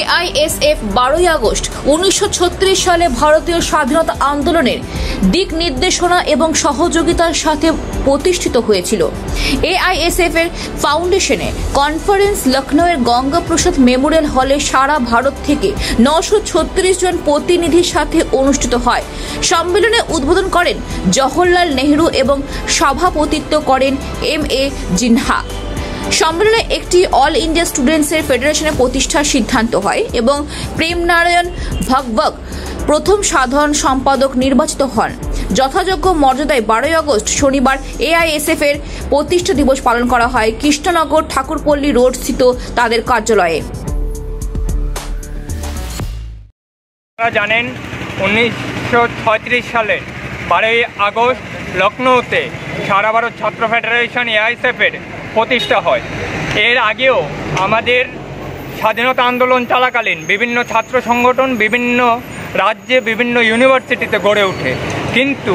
AISF 12ই August 1936 সালে ভারতীয় স্বাধীনতা আন্দোলনের দিক নির্দেশনা এবং সহযোগিতার সাথে প্রতিষ্ঠিত হয়েছিল। এআইএসএফ এর ফাউন্ডেশনে কনফারেন্স লখনৌয়ের গঙ্গাপ্রসাদ মেমোরিয়াল হলে সারা ভারত থেকে 936 জন প্রতিনিধির সাথে অনুষ্ঠিত হয়। সম্মেলনে উদ্বোধন করেন জওহরলাল নেহরু এবং সভাপতিত্ব করেন এম.এ. জিন্নাহ। সম্মেলনে একটি অল ইন্ডিয়া স্টুডেন্টসের ফেডারেশনের প্রতিষ্ঠার সিদ্ধান্ত হয় এবং প্রেমনারায়ণ ভাগবত প্রথম সাধারণ সম্পাদক নির্বাচিত হন। যথাযোগ্য মর্যাদায় 12ই আগস্ট শনিবার এআইএসএফ এর প্রতিষ্ঠা দিবস পালন করা হয় কৃষ্ণনগর ঠাকুরপল্লী রোড স্থিত তাদের কার্যালয়ে। আপনারা জানেন 1936 সালে 12ই আগস্ট লখনৌতে সারা ভারত ছাত্র ফেডারেশন এআইএসএফ এর প্রতিষ্ঠা হয়। এর আগেও আমাদের স্বাধীনতা আন্দোলন চলাকালীন বিভিন্ন ছাত্র সংগঠন বিভিন্ন রাজ্যে বিভিন্ন ইউনিভার্সিটিতে গড়ে ওঠে, কিন্তু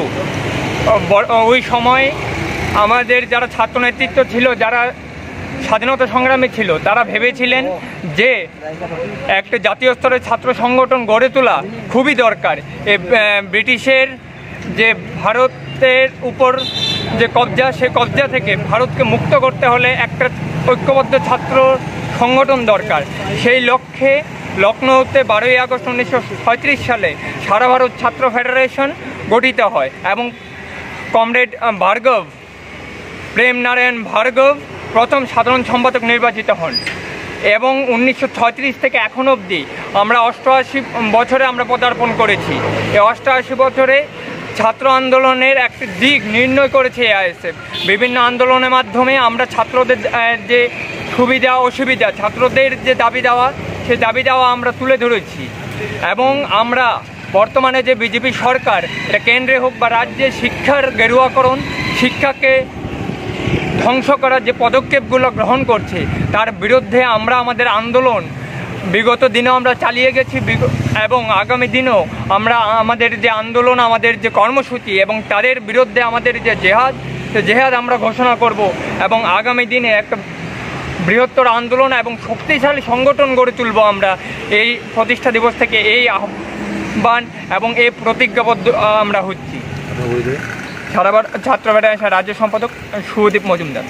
ওই সময় আমাদের যারা ছাত্র নেতৃত্ব ছিল, যারা স্বাধীনতা সংগ্রামী ছিল, তারা ভেবেছিলেন যে একটা জাতীয় স্তরের ছাত্র সংগঠন গড়ে তোলা খুবই দরকার। ব্রিটিশের যে ভারতের উপর যে কবজা, সে কবজা থেকে ভারতকে মুক্ত করতে হলে একটা ঐক্যবদ্ধ ছাত্র সংগঠন দরকার। সেই লক্ষ্যে লখনৌতে 12ই আগস্ট 1936 সালে সারা ভারত ছাত্র ফেডারেশন গঠিত হয় এবং কমরেড ভার্গব, প্রেমনারায়ণ ভার্গব প্রথম সাধারণ সম্পাদক নির্বাচিত হন এবং 1936 থেকে এখন অবধি আমরা 88 বছরে আমরা পদার্পণ করেছি। এই 88 বছরে ছাত্র আন্দোলনের একটি দিক নির্ণয় করেছে এআইএসএফ। বিভিন্ন আন্দোলনের মাধ্যমে আমরা ছাত্রদের যে সুবিধা অসুবিধা, ছাত্রদের যে দাবি দেওয়া, সে দাবি দেওয়া আমরা তুলে ধরেছি এবং আমরা বর্তমানে যে বিজেপি সরকার, এটা কেন্দ্রে হোক বা রাজ্যে, শিক্ষার গেরুয়াকরণ, শিক্ষাকে ধ্বংস করার যে পদক্ষেপগুলো গ্রহণ করছে, তার বিরুদ্ধে আমরা আমাদের আন্দোলন বিগত দিনেও আমরা চালিয়ে গেছি এবং আগামী দিনেও আমরা আমাদের যে আন্দোলন, আমাদের যে কর্মসূচি এবং তাদের বিরুদ্ধে আমাদের যে জেহাদ আমরা ঘোষণা করব এবং আগামী দিনে একটা বৃহত্তর আন্দোলন এবং শক্তিশালী সংগঠন গড়ে তুলব। আমরা এই প্রতিষ্ঠা দিবস থেকে এই আহ্বান এবং এই প্রতিজ্ঞাবদ্ধ আমরা হচ্ছি। সারা ছাত্র ফেডারেশন রাজ্য সম্পাদক Sudip Majumdar.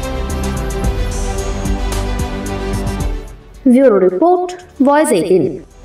Bureau Report, Voice 18।